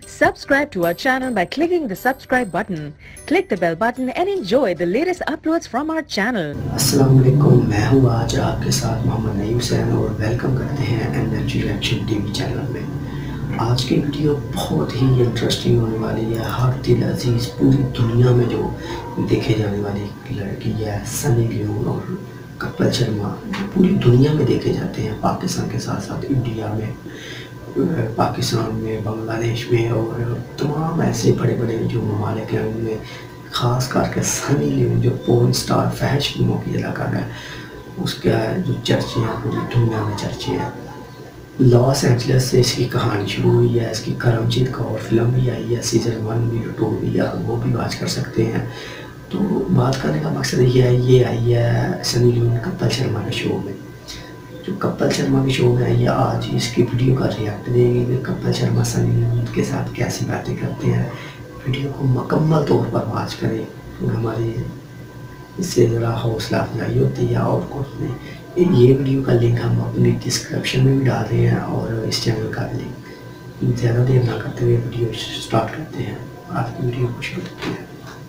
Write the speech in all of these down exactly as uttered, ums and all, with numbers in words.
Subscribe to our channel by clicking the subscribe button. Click the bell button and enjoy the latest uploads from our channel. अस्सलाम वालेकुम, मैं हूँ आज आपके साथ मोहम्मद नईम हुसैन और वेलकम करते हैं एनर्जी रिएक्शन टीवी चैनल में। आज की वीडियो बहुत ही इंटरेस्टिंग होने वाली है। हर दिल अजीज़ पूरी दुनिया में जो देखे जाने वाली लड़की है सनी लियोन और कपिल शर्मा पूरी दुनिया में देखे जाते हैं, पाकिस्तान के साथ साथ इंडिया में, पाकिस्तान में, बांग्लादेश में और तमाम ऐसे बड़े बड़े जो ममालिक हैं उनमें ख़ास करके सनी लियोन जो पोर्न स्टार फहश फिल्मों की अदाकार है उसका जो चर्चे हैं पूरी दुनिया में चर्चे हैं। लॉस एंजलिस से इसकी कहानी शुरू हुई है, इसकी करमजीत कौर फिल्म भी आई है, सीज़न वन भी टू भी है, वो भी वॉच कर सकते हैं। तो बात करने का मकसद ये है, ये आई है सनी लियोन कपिल शर्मा के शो में। जो कपिल शर्मा के शो में आई है, आज इसकी वीडियो का रिएक्ट देंगे कि कपिल शर्मा सनी लियोन के साथ कैसी बातें करते हैं। वीडियो को मुकम्मल तौर पर वॉच करें, हमारी इससे ज़रा हौसला अफजाई होती है और कुछ नहीं। ये वीडियो का लिंक हम अपनी डिस्क्रिप्शन में भी डाल रहे हैं और इस चैनल का लिंक। ज़्यादा देर ना करते हुए वीडियो स्टार्ट करते हैं, आज की वीडियो को शुरू करते हैं।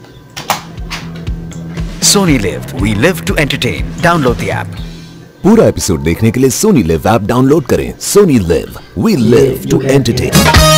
Sony Live, we live to entertain. Download the app. पूरा एपिसोड देखने के लिए सोनी लिव ऐप डाउनलोड करें। Sony LIV, we live to entertain.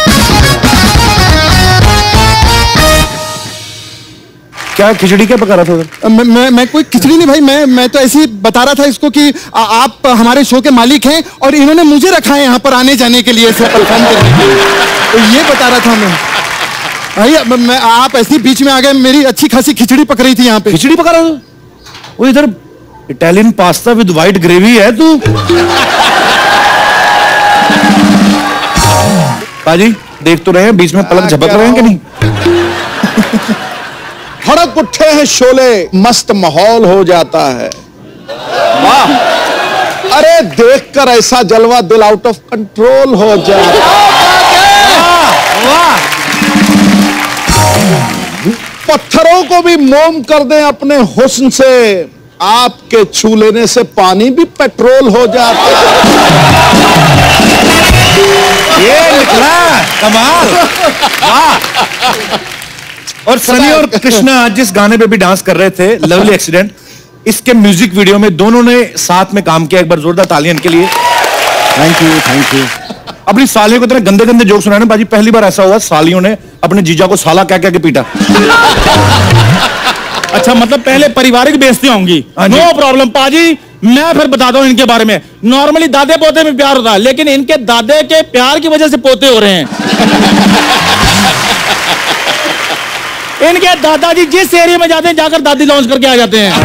क्या खिचड़ी क्या पका रहा था? मैं, मैं मैं कोई खिचड़ी नहीं भाई, मैं मैं तो ऐसे ही बता रहा था इसको कि आ, आप हमारे शो के मालिक हैं और इन्होंने मुझे रखा है यहाँ पर आने जाने के लिए, परफॉर्म करने के लिए, तो ये बता रहा था मैं भाई। मैं आप ऐसे बीच में आ गए, मेरी अच्छी खासी खिचड़ी पक रही थी यहाँ पे। खिचड़ी पका रहा था? वो इधर Italian pasta with white gravy है तू। पाजी देख तो रहे हैं, बीच में पलक झपक रहे हैं कि नहीं? फड़क उठे हैं शोले, मस्त माहौल हो जाता है। वाह, अरे देखकर ऐसा जलवा दिल आउट ऑफ कंट्रोल हो जाता है। वाह, पत्थरों को भी मोम कर दें अपने हुस्न से, आपके छू लेने से पानी भी पेट्रोल हो जाता है। ये निकला कमाल। वाह। और सनी और कृष्णा जिस गाने पे भी डांस कर रहे थे, लवली एक्सीडेंट, इसके म्यूजिक वीडियो में दोनों ने साथ में काम किया। एक बार जोरदार तालियां इनके लिए। Thank you thank you. अपनी सालियों को इतने गंदे गंदे जोक सुनाने बाजी, पहली बार ऐसा हुआ सालियों ने अपने जीजा को साला क्या क्या के पीटा। अच्छा, मतलब पहले पारिवारिक बेइज्जती होंगी। नो प्रॉब्लम पाजी, मैं फिर बताता हूँ इनके बारे में। नॉर्मली दादे पोते में प्यार होता है, लेकिन इनके दादे के प्यार की वजह से पोते हो रहे हैं। इनके दादाजी जिस एरिया में जाते हैं जाकर दादी लॉन्च करके आ जाते हैं।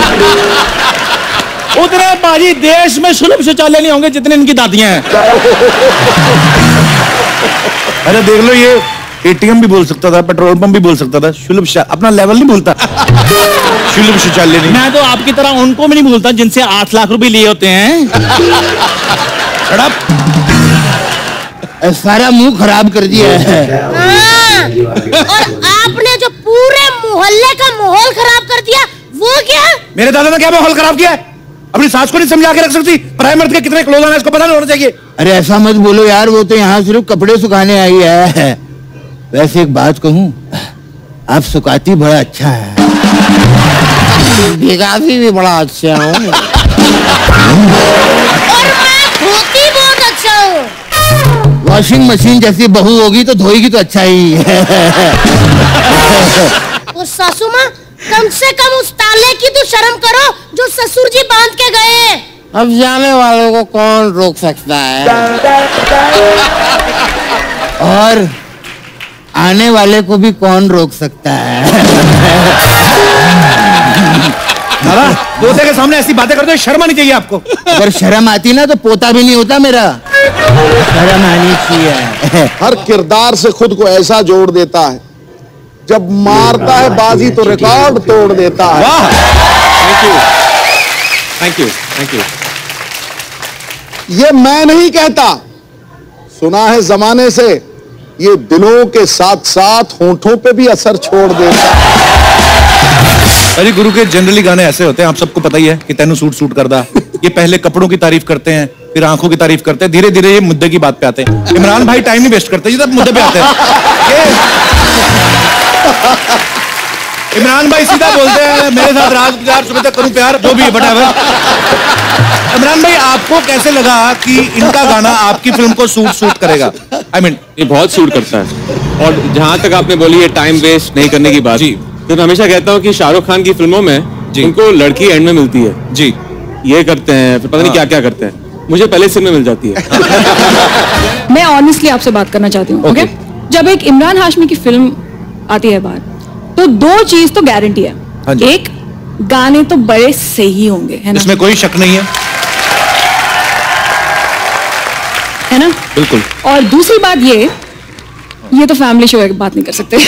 उतने पाजी देश में सुलभ शौचालय नहीं होंगे जितने इनकी दादियां हैं। अरे देख लो, ये एटीएम भी बोल सकता था, पेट्रोल पंप भी बोल सकता था, सुलभ अपना लेवल नहीं बोलता। सुलभ शौचालय नहीं। मैं तो आपकी तरह उनको भी नहीं भूलता जिनसे आठ लाख रुपए लिए होते हैं। सारा मुंह खराब कर दिया है। और आपने जो पूरे मोहल्ले का माहौल खराब कर दिया, वो क्या? मेरे दादा ने क्या माहौल खराब किया है? अपनी सास को नहीं समझा के रख सकती? पराये मर्द के कितने क्लोज है इसको पता नहीं होना चाहिए। अरे ऐसा मत बोलो यार, वो तो यहाँ सिर्फ कपड़े सुखाने आई है। वैसे एक बात कहूँ, आप सुखाती बड़ा अच्छा है। भिगाती भी बड़ा अच्छा हूँ। और मैं धोती बहुत अच्छा हूँ। वॉशिंग मशीन जैसी बहू होगी तो धोएगी तो अच्छा ही है। वो सासू माँ, कम से कम उस ताले की तो शर्म करो जो ससुर जी बांध के गए। अब जाने वालों को कौन रोक सकता है, और आने वाले को भी कौन रोक सकता है। दादा, पोते के सामने ऐसी बातें करते हो, शर्म आनी चाहिए आपको। अगर शर्म आती ना तो पोता भी नहीं होता मेरा। शर्म आनी चाहिए। हर किरदार से खुद को ऐसा जोड़ देता है, जब मारता है बाजी तो रिकॉर्ड तोड़ देता है। वाह, thank you thank you thank you. ये मैं नहीं कहता, सुना है जमाने से, ये दिलों के साथ साथ होंठों पे भी असर छोड़ देता है। अरे गुरु के जनरली गाने ऐसे होते हैं, आप सबको पता ही है कि तेनू सूट सूट करदा। ये पहले कपड़ों की तारीफ करते हैं, फिर आंखों की तारीफ करते हैं, धीरे धीरे ये मुद्दे की बात पे आते हैं। इमरान भाई टाइम नहीं वेस्ट करते, ये सब मुद्दे पे आते हैं। इमरान भाई सीधा बोलते हैं मेरे साथ रात प्यार सुबह तक करूं प्यार, जो भी है whatever। इमरान भाई आपको कैसे लगा कि इनका गाना आपकी फिल्म को सूट सूट करेगा? आई I मीन mean, ये बहुत सूट करता है। और जहां तक आपने बोली है टाइम वेस्ट नहीं करने की बात, तो मैं हमेशा कहता हूँ कि शाहरुख खान की फिल्मों में उनको लड़की एंड में मिलती है जी, ये करते हैं फिर पता नहीं क्या क्या करते हैं, मुझे पहले सीन में मिल जाती है। मैं ऑनेस्टली आपसे बात करना चाहती हूँ, ओके? जब एक इमरान हाशमी की फिल्म आती है बाहर, तो दो चीज तो गारंटी है। एक, गाने तो बड़े सही होंगे, है ना? इसमें कोई शक नहीं है, है ना? बिल्कुल। और दूसरी बात ये ये तो फैमिली शो है, बात नहीं कर सकते।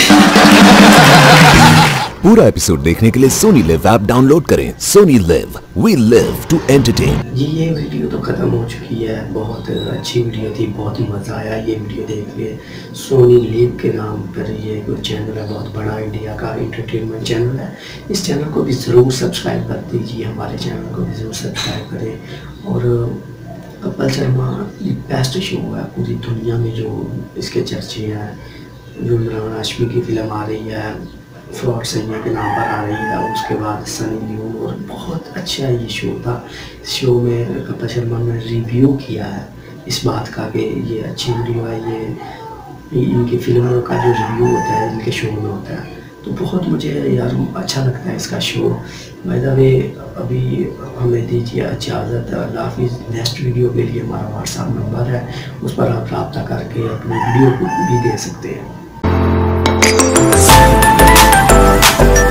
पूरा एपिसोड देखने के लिए सोनी लिव ऐप डाउनलोड करें। Sony LIV, we live to entertain. ये ये वीडियो तो ख़त्म हो चुकी है, बहुत अच्छी वीडियो थी, बहुत ही मज़ा आया ये वीडियो देख के। सोनी लिव के नाम पर ये कोई चैनल है, बहुत बड़ा इंडिया का एंटरटेनमेंट चैनल है। इस चैनल को भी ज़रूर सब्सक्राइब कर दीजिए, हमारे चैनल को भी ज़रूर सब्सक्राइब करें। और कपिल शर्मा बेस्ट शो है पूरी दुनिया में, जो इसके चर्चे हैं, जो इमरान हाशमी की फिल्म आ रही है फ्रॉड सैया के नाम पर आ रही है, उसके बाद सनी लियोन, और बहुत अच्छा ये शो था। शो में कपिल शर्मा ने रिव्यू किया है इस बात का कि ये अच्छी वीडियो है, ये इनकी फिल्मों का जो रिव्यू होता है इनके शो में होता है, तो बहुत मुझे यार अच्छा लगता है इसका शो। बाय द वे अभी हमें दीजिए इजाज़त, अल्लाह हाफिज़। नेक्स्ट वीडियो के लिए हमारा व्हाट्सएप नंबर है, उस पर आप रब्ता करके अपनी वीडियो को भी दे सकते हैं।